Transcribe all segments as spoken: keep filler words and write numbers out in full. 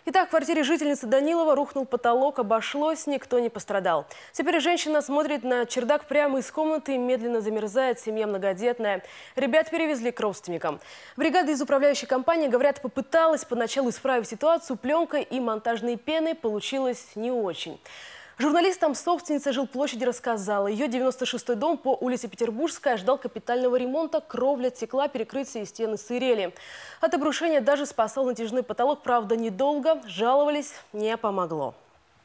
Итак, в квартире жительницы Данилова рухнул потолок, обошлось, никто не пострадал. Теперь женщина смотрит на чердак прямо из комнаты, медленно замерзает, семья многодетная. Ребят перевезли к родственникам. Бригада из управляющей компании, говорят, попыталась поначалу исправить ситуацию пленкой и монтажной пеной, получилось не очень. Журналистам собственница жилплощади рассказала, ее девяносто шестой дом по улице Петербургская ждал капитального ремонта, кровля текла, перекрытие и стены сырели. От обрушения даже спасал натяжной потолок, правда, недолго, жаловались, не помогло.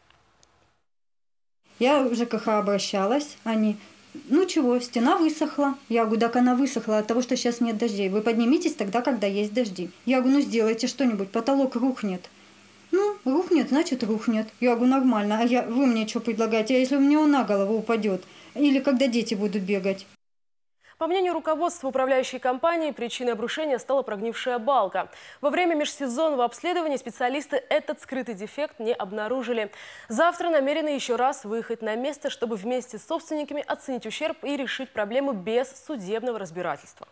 Я в ЖКХ обращалась, они, ну чего, стена высохла. Я говорю, так она высохла от того, что сейчас нет дождей. Вы поднимитесь тогда, когда есть дожди. Я говорю, ну сделайте что-нибудь, потолок рухнет. Ну, рухнет, значит рухнет. Я говорю, нормально. А я, вы мне что предлагаете? А если у меня он на голову упадет? Или когда дети будут бегать? По мнению руководства управляющей компании, причиной обрушения стала прогнившая балка. Во время межсезонного обследования специалисты этот скрытый дефект не обнаружили. Завтра намерены еще раз выехать на место, чтобы вместе с собственниками оценить ущерб и решить проблему без судебного разбирательства.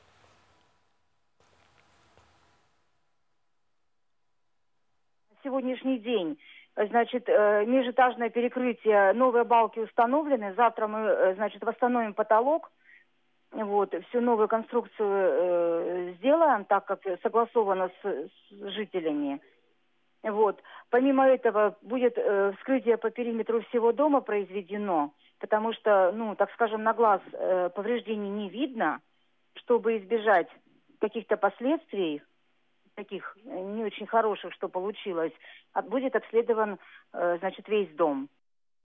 Сегодняшний день, значит, межэтажное перекрытие, новые балки установлены. Завтра мы, значит, восстановим потолок. Вот, всю новую конструкцию э, сделаем, так как согласовано с, с жителями. Вот. Помимо этого будет э, вскрытие по периметру всего дома произведено, потому что, ну, так скажем, на глаз э, повреждений не видно, чтобы избежать каких-то последствий, таких не очень хороших, что получилось, будет обследован, э, значит, весь дом.